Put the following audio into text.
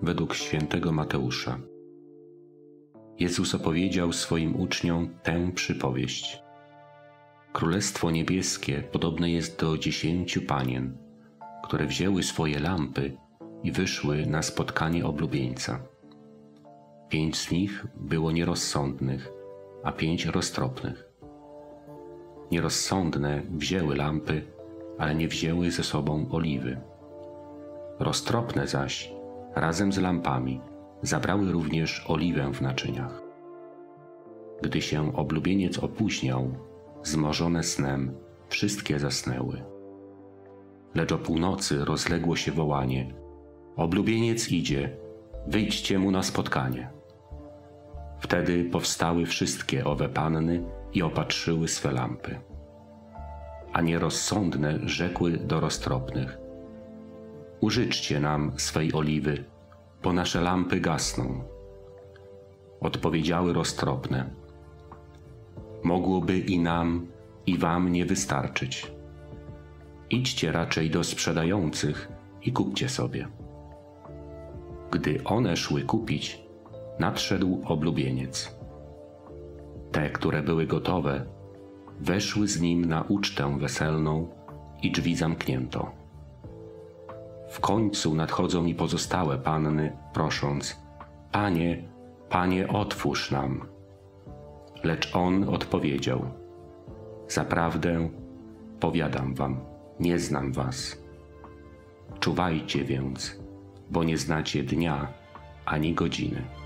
według świętego Mateusza. Jezus opowiedział swoim uczniom tę przypowieść. Królestwo niebieskie podobne jest do 10 panien, które wzięły swoje lampy i wyszły na spotkanie oblubieńca. 5 z nich było nierozsądnych, a 5 roztropnych. Nierozsądne wzięły lampy, ale nie wzięły ze sobą oliwy. Roztropne zaś, razem z lampami, zabrały również oliwę w naczyniach. Gdy się oblubieniec opóźniał, zmorzone snem, wszystkie zasnęły. Lecz o północy rozległo się wołanie: oblubieniec idzie, wyjdźcie mu na spotkanie. Wtedy powstały wszystkie owe panny i opatrzyły swe lampy. A nierozsądne rzekły do roztropnych: użyczcie nam swej oliwy, bo nasze lampy gasną. Odpowiedziały roztropne: mogłoby i nam, i wam nie wystarczyć. Idźcie raczej do sprzedających i kupcie sobie. Gdy one szły kupić, nadszedł oblubieniec. Te, które były gotowe, weszły z nim na ucztę weselną i drzwi zamknięto. W końcu nadchodzą mi pozostałe panny, prosząc: Panie, Panie, otwórz nam. Lecz on odpowiedział: zaprawdę, powiadam wam, nie znam was. Czuwajcie więc, bo nie znacie dnia ani godziny.